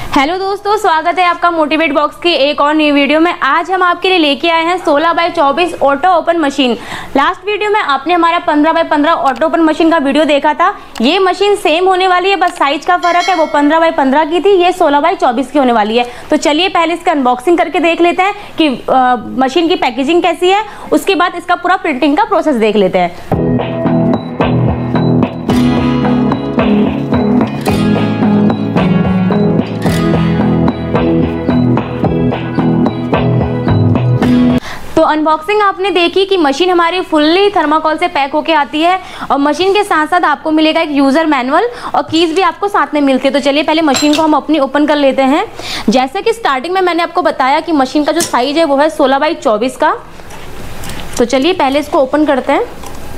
Hello दोस्तों, स्वागत है आपका मोटिवेट बॉक्स की एक और नई वीडियो में। आज हम आपके लिए लेके आए हैं 16x24 auto open machine. Last video में आपने हमारा 15x15 ऑटो ओपन मशीन का वीडियो देखा था। ये मशीन सेम होने वाली है, बस साइज का फर्क है। वो 15x15 की थी, ये 16x24 की होने वाली है। तो चलिए पहले इसका अनबॉक्सिंग करके देख लेते हैं कि मशीन की पैकेजिंग कैसी है, उसके बाद इसका पूरा प्रिंटिंग का प्रोसेस देख लेते हैं। तो अनबॉक्सिंग आपने देखी कि मशीन हमारी फुल्ली थर्माकोल से पैक होके आती है और मशीन के साथ साथ आपको मिलेगा एक यूज़र मैनुअल और कीज़ भी आपको साथ में मिलती है। तो चलिए पहले मशीन को हम अपनी ओपन कर लेते हैं। जैसे कि स्टार्टिंग में मैंने आपको बताया कि मशीन का जो साइज है वो है 16x24 का। तो चलिए पहले इसको ओपन करते हैं।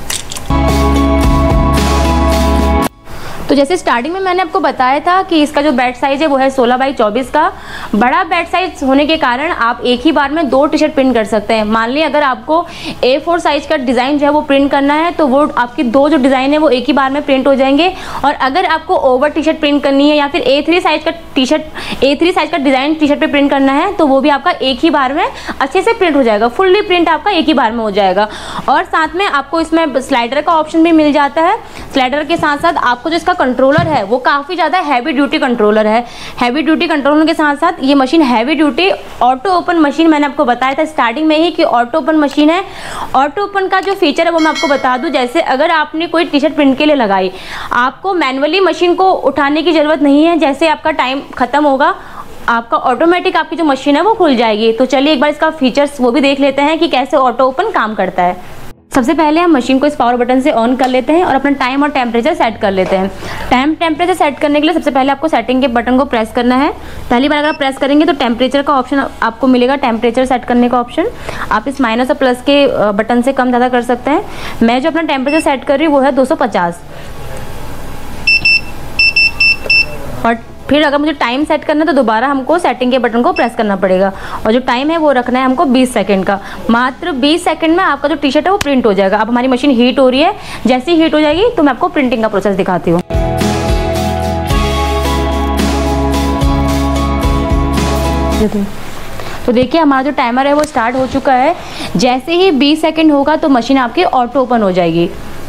तो जैसे स्टार्टिंग में मैंने आपको बताया था कि इसका जो बैट साइज है वो है 16x24 का। बड़ा बैट साइज होने के कारण आप एक ही बार में 2 टी शर्ट प्रिंट कर सकते हैं। मान लीजिए अगर आपको A4 साइज का डिज़ाइन जो है वो प्रिंट करना है तो वो आपकी 2 जो डिज़ाइन है वो एक ही बार में प्रिंट हो जाएंगे। और अगर आपको ओवर टी शर्ट प्रिंट करनी है या फिर A3 साइज का डिज़ाइन टी शर्ट पर प्रिंट करना है तो वो भी आपका एक ही बार में अच्छे से प्रिंट हो जाएगा। फुल्ली प्रिंट आपका एक ही बार में हो जाएगा। और साथ में आपको इसमें स्लाइडर का ऑप्शन भी मिल जाता है। स्लाइडर के साथ साथ आपको जो इसका कंट्रोलर है वो काफ़ी ज़्यादा हैवी ड्यूटी कंट्रोलर है। हैवी ड्यूटी कंट्रोलर के साथ साथ ये machine heavy duty auto open machine, मैंने आपको बताया था स्टार्टिंग में ही कि ऑटो ओपन मशीन है। ऑटो ओपन का जो फीचर है वो मैं आपको बता दूं। जैसे अगर आपने कोई टी शर्ट प्रिंट के लिए लगाई, आपको मैनुअली मशीन को उठाने की ज़रूरत नहीं है। जैसे आपका टाइम ख़त्म होगा आपका ऑटोमेटिक आपकी जो मशीन है वो खुल जाएगी। तो चलिए एक बार इसका फीचर्स वो भी देख लेते हैं कि कैसे ऑटो ओपन काम करता है। सबसे पहले हम मशीन को इस पावर बटन से ऑन कर लेते हैं और अपना टाइम और टेम्परेचर सेट कर लेते हैं। टेम्परेचर सेट करने के लिए सबसे पहले आपको सेटिंग के बटन को प्रेस करना है। पहली बार अगर आप प्रेस करेंगे तो टेम्परेचर का ऑप्शन आपको मिलेगा, टेम्परेचर सेट करने का ऑप्शन। आप इस माइनस और प्लस के बटन से कम ज़्यादा कर सकते हैं। मैं जो अपना टेम्परेचर सेट कर रही हूँ वो है 250। और फिर अगर मुझे टाइम सेट करना है तो दोबारा हमको सेटिंग के बटन को प्रेस करना पड़ेगा और जो टाइम है वो रखना है हमको 20 सेकंड का। मात्र 20 सेकंड में आपका जो टी शर्ट है वो प्रिंट हो जाएगा। अब हमारी मशीन हीट हो रही है, जैसे ही हीट हो जाएगी तो मैं आपको प्रिंटिंग का प्रोसेस दिखाती हूँ। तो देखिए हमारा जो टाइमर है वो स्टार्ट हो चुका है। जैसे ही 20 सेकेंड होगा तो मशीन आपकी ऑटो ओपन हो जाएगी।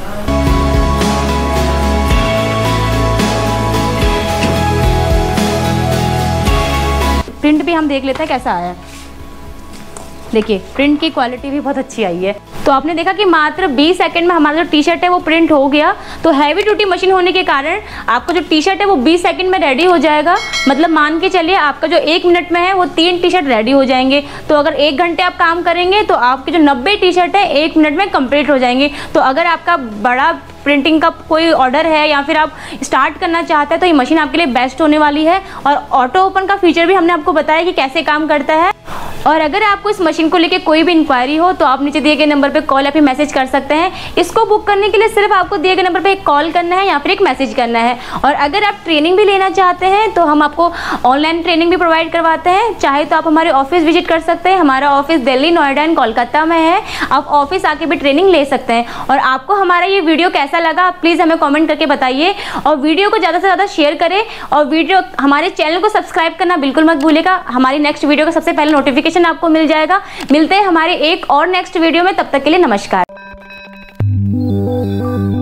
प्रिंट भी हम देख लेते हैं कैसा आया है। देखिए प्रिंट की क्वालिटी भी बहुत अच्छी आई है। तो आपने देखा कि मात्र 20 सेकंड में हमारा जो टी शर्ट है वो प्रिंट हो गया। तो हैवी ड्यूटी मशीन होने के कारण आपका जो टी शर्ट है वो 20 सेकंड में रेडी हो जाएगा। मतलब मान के चलिए आपका जो 1 मिनट में है वो 3 टी शर्ट रेडी हो जाएंगे। तो अगर 1 घंटे आप काम करेंगे तो आपके जो 90 टी शर्ट है 1 मिनट में कंप्लीट हो जाएंगे। तो अगर आपका बड़ा प्रिंटिंग का कोई ऑर्डर है या फिर आप स्टार्ट करना चाहते हैं तो ये मशीन आपके लिए बेस्ट होने वाली है। और ऑटो ओपन का फीचर भी हमने आपको बताया कि कैसे काम करता है। और अगर आपको इस मशीन को लेके कोई भी इंक्वायरी हो तो आप नीचे दिए गए नंबर पे कॉल या फिर मैसेज कर सकते हैं। इसको बुक करने के लिए सिर्फ आपको दिए गए नंबर पे एक कॉल करना है या फिर एक मैसेज करना है। और अगर आप ट्रेनिंग भी लेना चाहते हैं तो हम आपको ऑनलाइन ट्रेनिंग भी प्रोवाइड करवाते हैं। चाहे तो आप हमारे ऑफिस विजिट कर सकते हैं। हमारा ऑफिस दिल्ली, नोएडा एंड कोलकाता में है। आप ऑफिस आके भी ट्रेनिंग ले सकते हैं। और आपको हमारा ये वीडियो कैसा लगा प्लीज़ हमें कॉमेंट करके बताइए और वीडियो को ज़्यादा से ज़्यादा शेयर करें। और वीडियो हमारे चैनल को सब्सक्राइब करना बिल्कुल मत भूलिएगा। हमारी नेक्स्ट वीडियो का सबसे पहले नोटिफिकेशन आपको मिल जाएगा। मिलते हैं हमारे एक और नेक्स्ट वीडियो में, तब तक के लिए नमस्कार।